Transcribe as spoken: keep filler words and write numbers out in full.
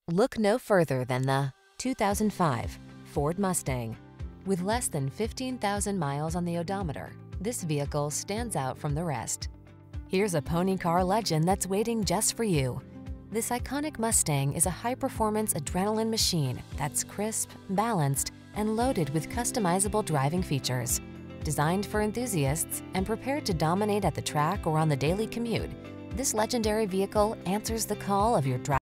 Look no further than the two thousand five Ford Mustang. With less than fifteen thousand miles on the odometer, this vehicle stands out from the rest. Here's a pony car legend that's waiting just for you. This iconic Mustang is a high-performance adrenaline machine that's crisp, balanced, and loaded with customizable driving features. Designed for enthusiasts and prepared to dominate at the track or on the daily commute, this legendary vehicle answers the call of your drive.